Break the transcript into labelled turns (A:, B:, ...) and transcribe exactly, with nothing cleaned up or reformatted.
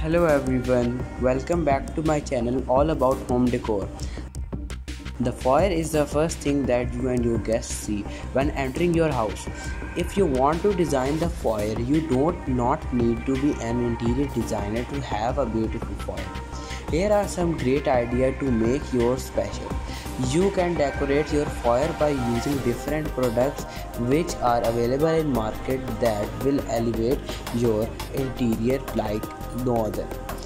A: Hello everyone, welcome back to my channel all about home decor. The foyer is the first thing that you and your guests see when entering your house. If you want to design the foyer, you don't not need to be an interior designer to have a beautiful foyer. Here are some great ideas to make yours special. You can decorate your foyer by using different products which are available in market that will elevate your interior like no other.